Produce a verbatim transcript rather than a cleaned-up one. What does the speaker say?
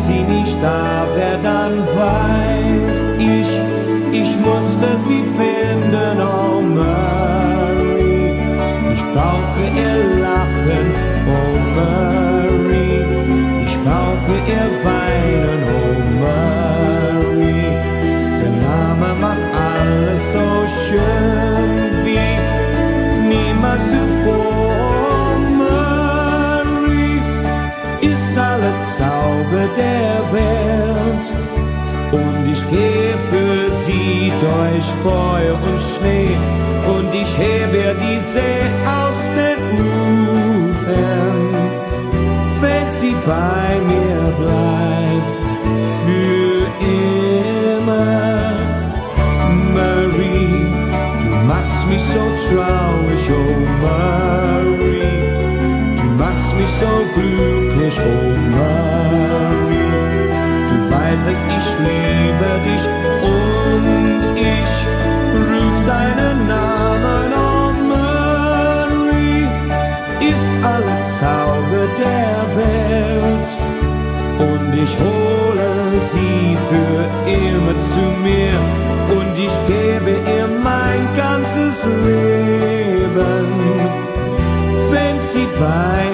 sie nicht da wär, dann weiß ich, ich musste sie finden, oh Mary. Ich brauche ihr Lachen, oh Mary. Ich brauche ihr Weinen, oh Mary. Der Name macht alles so schön wie niemals zuvor. Mary ist alle Zauber der Welt. Und ich gehe für sie durch Feuer und Schnee, und ich hebe ihr die See aus den Ufern, wenn sie bei mir bleibt für immer. Mary, du machst mich so traurig, oh Mary, du machst mich so glücklich, oh Mary. Du weißt es, ich liebe dich und ich ruf deinen Namen, oh Mary, ist alle Zauber der Welt, und ich hole sie für immer zu mir, und ich gebe ihr mein ganzes Leben, wenn sie bei